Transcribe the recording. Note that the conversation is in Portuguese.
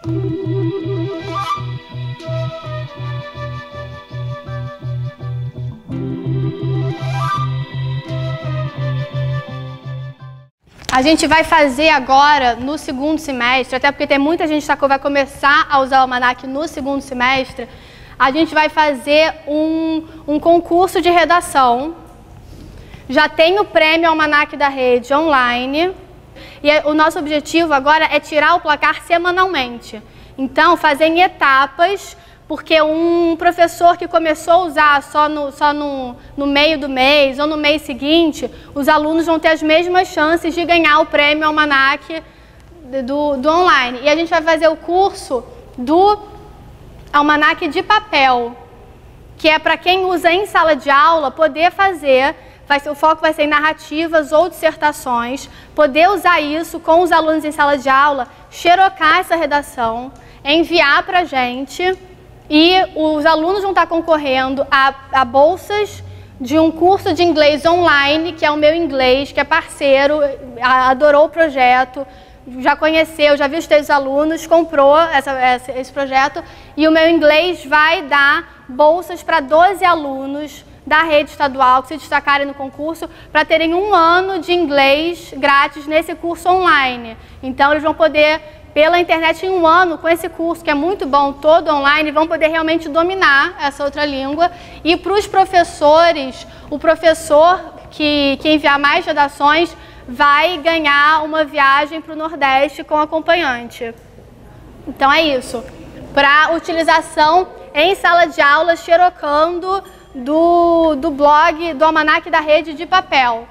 A gente vai fazer agora no segundo semestre, até porque tem muita gente que vai começar a usar o almanac no segundo semestre, a gente vai fazer um concurso de redação. Já tem o prêmio Almanac da Rede online e o nosso objetivo agora é tirar o placar semanalmente. Então, fazer em etapas, porque um professor que começou a usar só no meio do mês ou no mês seguinte, os alunos vão ter as mesmas chances de ganhar o prêmio Almanac do online. E a gente vai fazer o curso do Almanac de papel, que é para quem usa em sala de aula poder fazer. O foco vai ser em narrativas ou dissertações, poder usar isso com os alunos em sala de aula, xerocar essa redação, enviar para a gente. E os alunos vão estar concorrendo a bolsas de um curso de inglês online, que é o Meu Inglês, que é parceiro, adorou o projeto, já conheceu, já viu os teus alunos, comprou esse projeto. E o Meu Inglês vai dar bolsas para 12 alunos da rede estadual que se destacarem no concurso para terem 1 ano de inglês grátis nesse curso online. Então, eles vão poder, pela internet, em 1 ano, com esse curso, que é muito bom, todo online, vão poder realmente dominar essa outra língua. E para os professores, o professor que enviar mais redações vai ganhar uma viagem para o Nordeste com acompanhante. Então é isso. Para utilização em sala de aula, xerocando do blog do Almanac da Rede de papel.